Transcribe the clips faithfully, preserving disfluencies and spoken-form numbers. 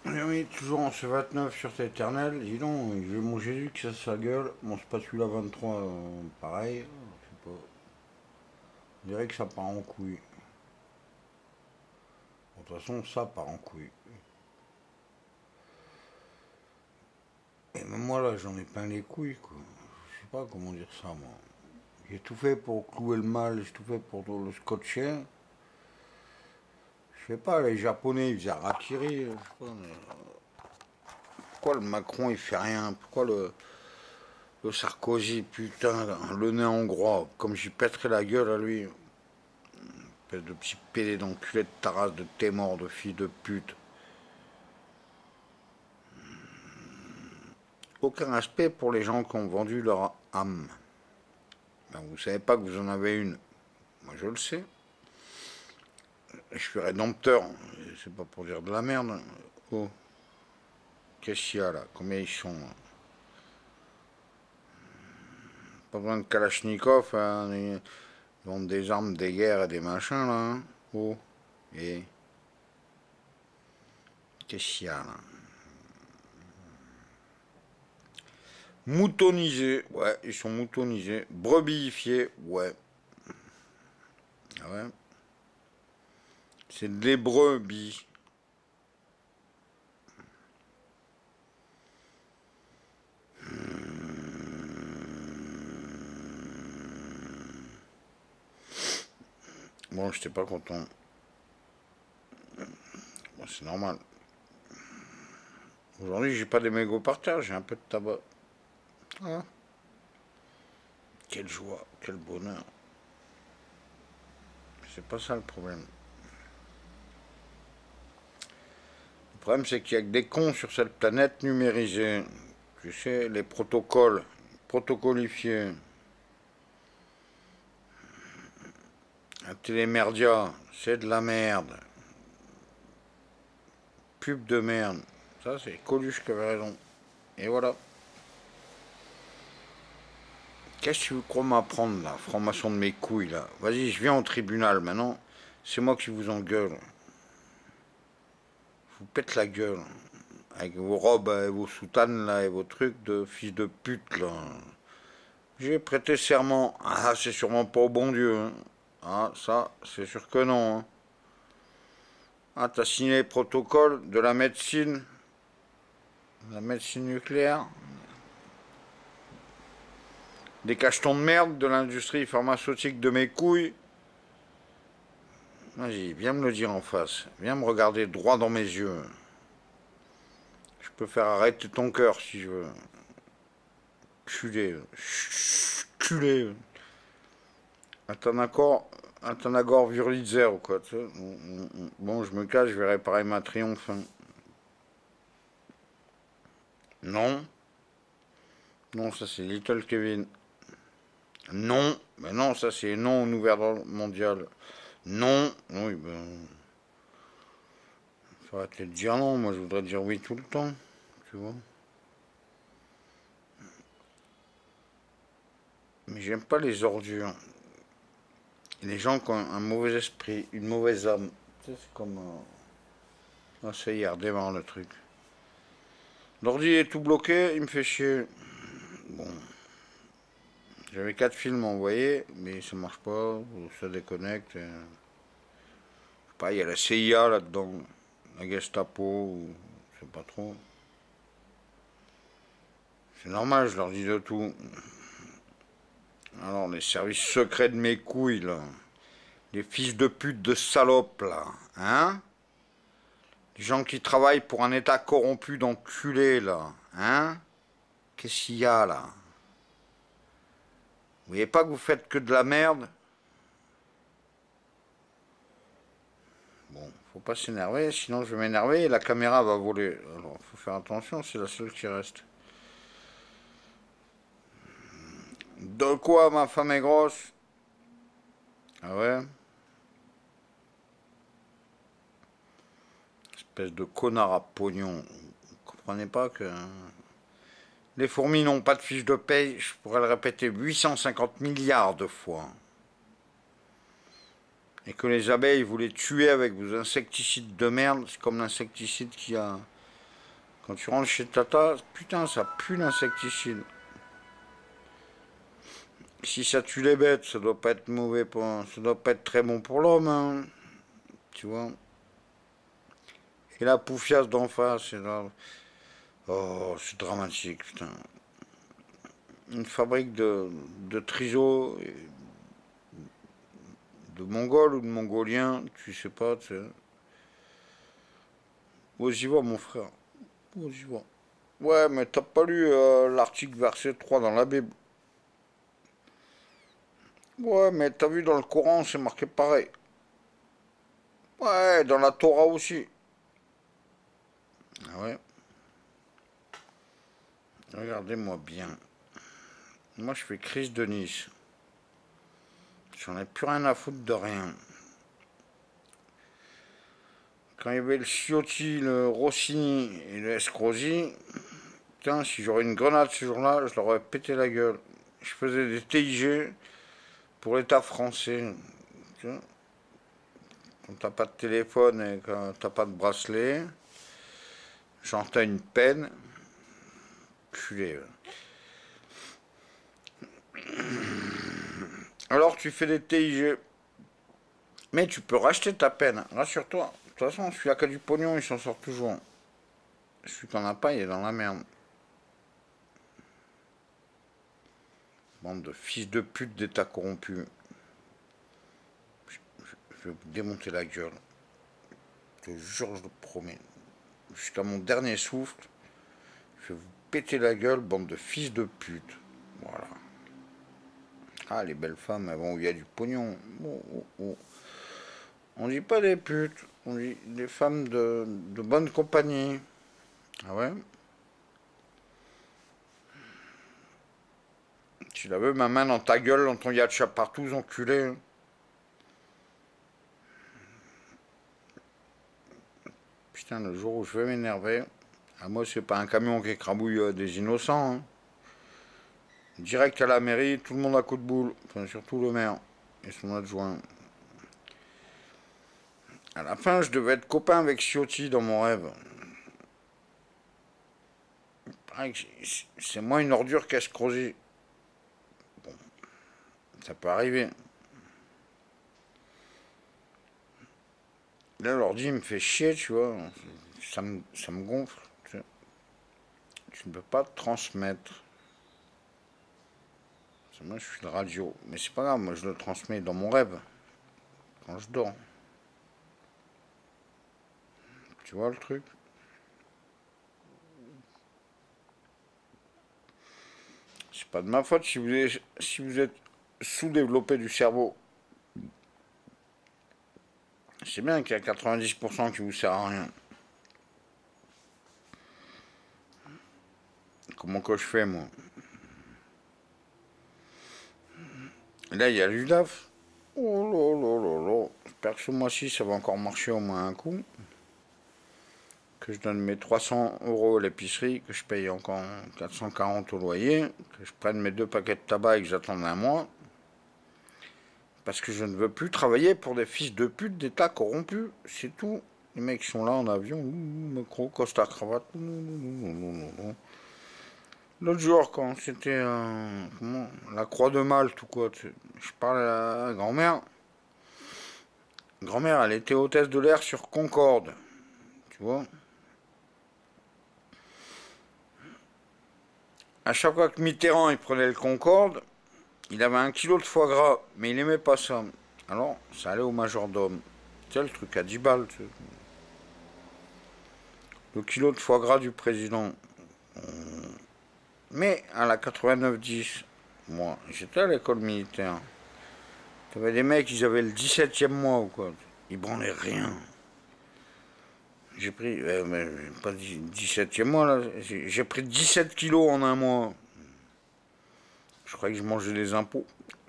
Et oui, toujours en ce vingt-neuf sur cet éternel. Dis donc, j'ai mon Jésus qui ça sa gueule. Bon, c'est pas celui-là vingt-trois, euh, pareil. Je sais pas. On dirait que ça part en couille. Bon, de toute façon, ça part en couille. Et même moi, là, j'en ai plein les couilles, quoi. Je sais pas comment dire ça, moi. J'ai tout fait pour clouer le mal, j'ai tout fait pour le scotcher. Je sais pas, les Japonais, ils faisaient Harakiri. Je sais pas, mais pourquoi le Macron, il fait rien? Pourquoi le, le Sarkozy, putain, le nez hongrois, comme j'y pèterais la gueule à lui. Espèce de petit pédé d'enculé de taras, de témor, de fille de pute. Aucun respect pour les gens qui ont vendu leur âme. Ben, vous savez pas que vous en avez une. Moi, je le sais. Je suis rédempteur. C'est pas pour dire de la merde. Oh, qu'est-ce qu'il y a là? Combien ils sont là? Pas besoin de Kalachnikov. Hein. Ils vendent des armes, des guerres et des machins là. Hein. Oh, et qu'est-ce qu'il y a là? Moutonisés, ouais, ils sont moutonisés. Brebifiés, ouais. Ah ouais. C'est des brebis. Bon, j'étais pas content. Bon, c'est normal. Aujourd'hui, j'ai pas des mégots par terre, j'ai un peu de tabac. Ah. Quelle joie, quel bonheur. C'est pas ça le problème. Le problème, c'est qu'il y a que des cons sur cette planète numérisée. Tu sais, les protocoles, protocolifiés. La télémerdia, c'est de la merde. Pub de merde. Ça, c'est Coluche qui avait raison. Et voilà. Qu'est-ce que tu crois m'apprendre, là, franc-maçon de mes couilles, là? Vas-y, je viens au tribunal, maintenant. C'est moi qui vous engueule. Je vous pète la gueule. Avec vos robes et vos soutanes, là, et vos trucs de fils de pute, là. J'ai prêté serment. Ah, c'est sûrement pas au bon Dieu. Hein. Ah, ça, c'est sûr que non. Hein. Ah, t'as signé les protocoles de la médecine. La médecine nucléaire. Des cachetons de merde de l'industrie pharmaceutique de mes couilles. Vas-y, viens me le dire en face. Viens me regarder droit dans mes yeux. Je peux faire arrêter ton cœur si je veux. Culé. Culé. Athanagor, Athanagor Virlitzer ou quoi. Tu sais. Bon, je me cache, je vais réparer ma triomphe. Non. Non, ça c'est Little Kevin. Non. Mais non, ça c'est non au nouvel mondial. Non. Oui, ben. Faut arrêter de dire non. Moi, je voudrais dire oui tout le temps. Tu vois. Mais j'aime pas les ordures. Les gens qui ont un mauvais esprit, une mauvaise âme. Tu sais, c'est comme. Euh... Ah, ça y est, redémarre le truc. L'ordi est tout bloqué, il me fait chier. Bon. J'avais quatre films envoyés, mais ça marche pas, ça déconnecte. Et... Je sais pas, il y a la C I A là-dedans, la Gestapo, je sais pas trop. C'est normal, je leur dis de tout. Alors, les services secrets de mes couilles, là. Les fils de pute de salopes, là. Hein? Les gens qui travaillent pour un état corrompu d'enculés, là. Hein? Qu'est-ce qu'il y a, là? Vous voyez pas que vous faites que de la merde? Bon, faut pas s'énerver, sinon je vais m'énerver et la caméra va voler. Alors, faut faire attention, c'est la seule qui reste. De quoi ma femme est grosse? Ah ouais? Espèce de connard à pognon. Vous comprenez pas que... Les fourmis n'ont pas de fiche de paye, je pourrais le répéter huit cent cinquante milliards de fois. Et que les abeilles, vous les tuez avec vos insecticides de merde, c'est comme l'insecticide qui a Quand tu rentres chez Tata, putain, ça pue l'insecticide. Si ça tue les bêtes, ça doit pas être mauvais pour, ça doit pas être très bon pour l'homme, hein. Tu vois. Et la poufiasse d'en face, c'est là. Oh, c'est dramatique, putain. Une fabrique de, de triso, de mongols ou de mongoliens, tu sais pas, tu sais. Où j'y vois, mon frère. Où j'y vois. Ouais, mais t'as pas lu euh, l'article verset trois dans la Bible. Ouais, mais t'as vu dans le Coran, c'est marqué pareil. Ouais, dans la Torah aussi. Ah ouais. Regardez-moi bien. Moi, je fais crise de Nice. J'en ai plus rien à foutre de rien. Quand il y avait le Ciotti, le Rossini et le Escrosi, putain, si j'aurais une grenade ce jour-là, je leur aurais pété la gueule. Je faisais des T I G pour l'État français. Tu vois, quand t'as pas de téléphone et quand t'as pas de bracelet, j'en t'as une peine. Culé. Alors tu fais des T I G. Mais tu peux racheter ta peine, rassure-toi. De toute façon, celui-là qui a du pognon, il s'en sort toujours. Celui qui en a pas, il est dans la merde. Bande de fils de pute d'État corrompu. Je, je, je vais vous démonter la gueule. Je te jure, je le promets. Jusqu'à mon dernier souffle, je vais vous péter la gueule, bande de fils de pute. Voilà. Ah, les belles femmes, elles vont où il y a du pognon. Oh, oh, oh. On dit pas des putes, on dit des femmes de, de bonne compagnie. Ah ouais? Tu la veux, ma main dans ta gueule, dans ton yatcha partout, enculé. Putain, le jour où je vais m'énerver, à moi, c'est pas un camion qui écrabouille euh, des innocents. Hein. Direct à la mairie, tout le monde à coup de boule. Enfin, surtout le maire et son adjoint. À la fin, je devais être copain avec Ciotti dans mon rêve. C'est moins une ordure qu'Escrosi. Bon, ça peut arriver. Là, l'ordi me fait chier, tu vois. Ça me, ça me gonfle. Tu, tu ne peux pas transmettre. Moi, je suis de radio. Mais c'est pas grave, moi, je le transmets dans mon rêve. Quand je dors. Tu vois le truc? C'est pas de ma faute si vous êtes, si vous êtes sous-développé du cerveau. C'est bien qu'il y a quatre-vingt-dix pour cent qui vous sert à rien. Comment que je fais, moi? Et là, il y a l'U D A F. Oh là là là là. J'espère que ce mois-ci, ça va encore marcher au moins un coup. Que je donne mes trois cents euros à l'épicerie, que je paye encore quatre cent quarante au loyer, que je prenne mes deux paquets de tabac et que j'attende un mois. Parce que je ne veux plus travailler pour des fils de pute d'État corrompus. C'est tout. Les mecs sont là en avion, micro, costard, cravate. L'autre jour, quand c'était euh, comment, la Croix de Malte ou quoi, je parle à la grand-mère. Grand-mère, elle était hôtesse de l'air sur Concorde. Tu vois? À chaque fois que Mitterrand il prenait le Concorde, il avait un kilo de foie gras, mais il aimait pas ça. Alors, ça allait au majordome. Tu sais, le truc à dix balles. Tu sais. Le kilo de foie gras du président. Mais à la quatre-vingt-neuf dix, moi, j'étais à l'école militaire. T'avais des mecs, ils avaient le dix-septième mois ou quoi. Ils branlaient rien. J'ai pris, euh, mais pas dix-septième mois là, j'ai pris dix-sept kilos en un mois. Je croyais que je mangeais des impôts.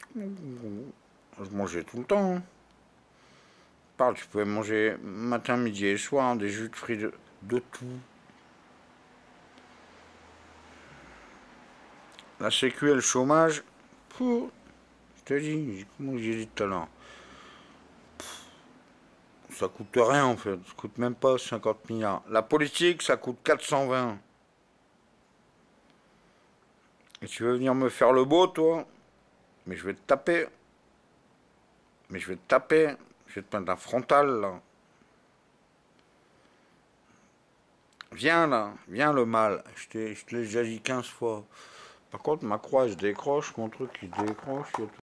Je mangeais tout le temps. Hein. Parle, tu pouvais manger matin, midi et soir hein, des jus de fruits de, de tout. La sécu et le chômage, pouf, je te dis, comment j'ai dit tout à l'heure. ça coûte rien en fait, ça coûte même pas cinquante milliards. La politique, ça coûte quatre cent vingt. Et tu veux venir me faire le beau, toi? Mais je vais te taper. Mais je vais te taper. Je vais te mettre un frontal, là. Viens, là. Viens, le mal. Je te l'ai déjà dit quinze fois. Par contre, ma croix, je décroche. Mon truc, il décroche.